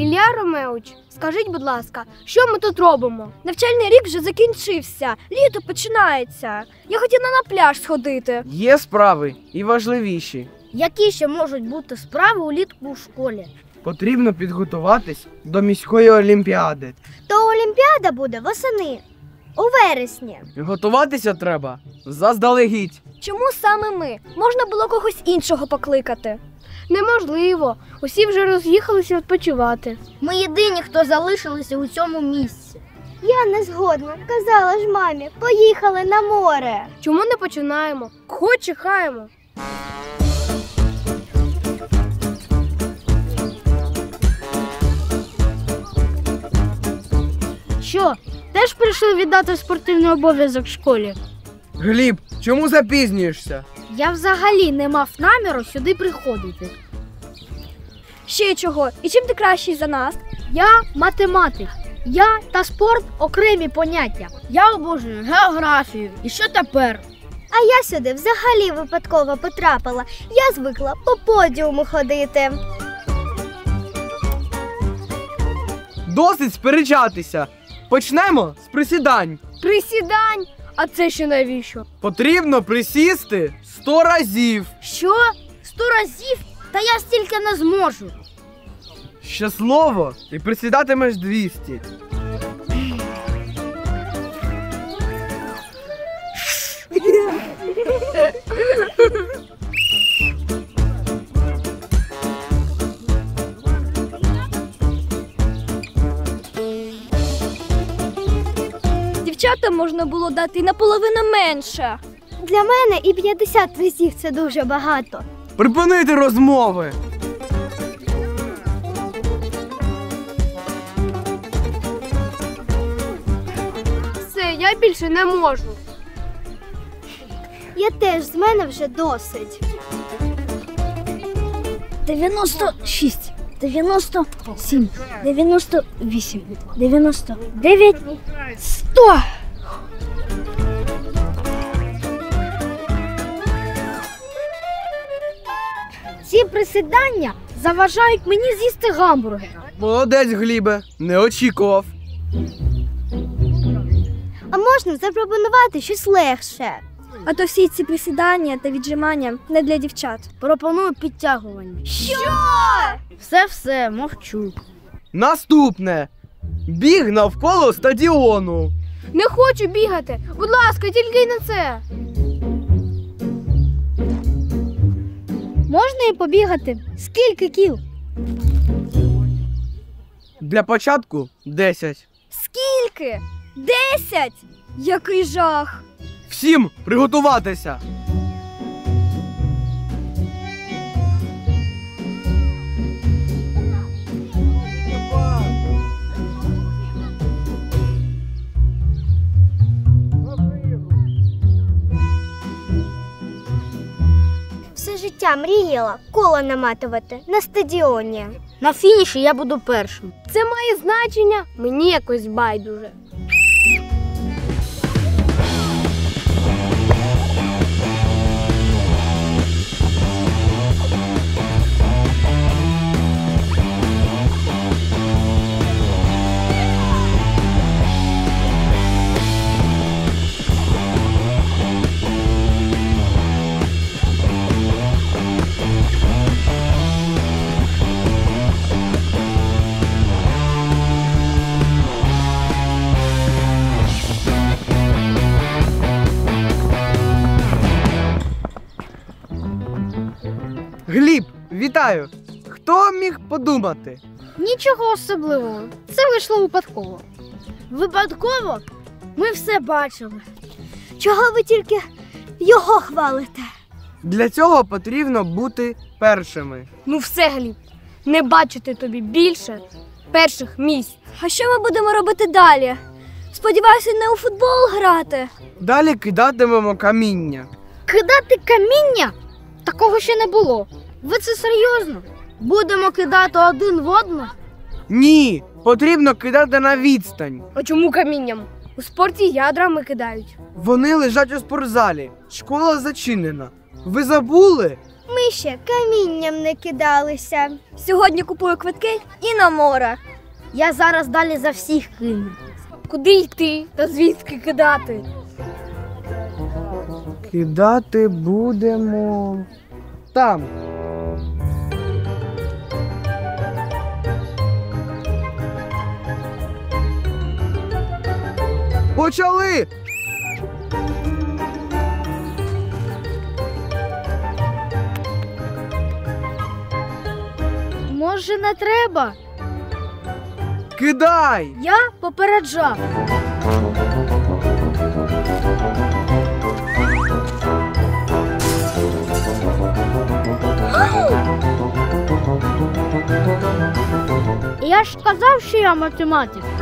Ілля Ромеович, скажіть, будь ласка, що ми тут робимо? Навчальний рік вже закінчився, літо починається. Я хотіла на пляж сходити. Є справи і важливіші. Які ще можуть бути справи улітку у школі? Потрібно підготуватись до міської олімпіади. То олімпіада буде восени, у вересні. Готуватися треба заздалегідь. Чому саме ми? Можна було когось іншого покликати. Неможливо, усі вже роз'їхалися відпочивати. Ми єдині, хто залишилися у цьому місці. Я не згодна, казала ж мамі, поїхали на море. Чому не починаємо? Кого чекаємо? Що, теж прийшли віддати спортивний обов'язок школі? Гліб, чому запізнюєшся? Я взагалі не мав наміру сюди приходити. Ще чого? І чим ти кращий за нас? Я математик. Я та спорт – окремі поняття. Я обожнюю географію. І що тепер? А я сюди взагалі випадково потрапила. Я звикла по подіуму ходити. Досить сперечатися. Почнемо з присідань. Присідань? А це ще навіщо? Потрібно присісти 100 разів. Що? 100 разів? Та я стільки не зможу. Ще слово і присідатимеш 200. Дівчатам можна було дати і наполовину менше. Для мене і 50 разів це дуже багато. Припинити розмови. Все, я більше не можу. Я теж, з мене вже досить. 96, 97, 98, 99, 100. Ці присідання заважають мені з'їсти гамбургера. Молодець, Глібе, не очікував. А можна запропонувати щось легше? А то всі ці присідання та віджимання не для дівчат. Пропоную підтягування. Що? Все, мовчу. Наступне. Біг навколо стадіону. Не хочу бігати. Будь ласка, тільки й на це. Можна і побігати? Скільки кіл? Для початку 10. Скільки? 10? Який жах. Всім приготуватися. Все життя мріяла коло наматувати на стадіоні. На фініші я буду першим. Це має значення? Мені якось байдуже. Гліб, вітаю. Хто міг подумати? Нічого особливого. Це вийшло випадково. Випадково? Ми все бачили. Чого ви тільки його хвалите? Для цього потрібно бути першими. Ну все, Гліб, не бачити тобі більше перших місць. А що ми будемо робити далі? Сподіваюся, не у футбол грати. Далі кидатимемо каміння. Кидати каміння? Такого ще не було. Ви це серйозно? Будемо кидати один в одного? Ні, потрібно кидати на відстань. А чому камінням? У спорті ядрами кидають. Вони лежать у спортзалі. Школа зачинена. Ви забули? Ми ми ще камінням не кидалися. Сьогодні купую квитки і на море. Я зараз далі за всіх кину. Куди йти та звідки кидати? Кидати будемо там. Почали! Може, не треба? Кидай! Я попереджав. Я ж казав, що я математик.